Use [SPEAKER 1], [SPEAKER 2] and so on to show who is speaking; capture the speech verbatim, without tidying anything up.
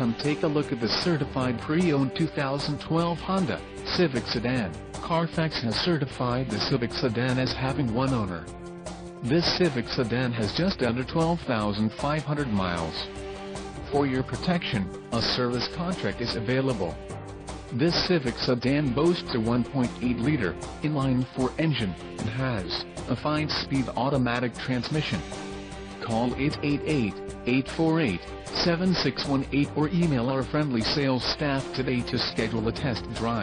[SPEAKER 1] Come take a look at the certified pre-owned two thousand twelve Honda Civic sedan. Carfax has certified the Civic sedan as having one owner. This Civic sedan has just under twelve thousand five hundred miles. For your protection, a service contract is available. This Civic sedan boasts a one point eight liter inline-four engine and has a five-speed automatic transmission. Call eight eight eight, eight four eight, seven six one eight or email our friendly sales staff today to schedule a test drive.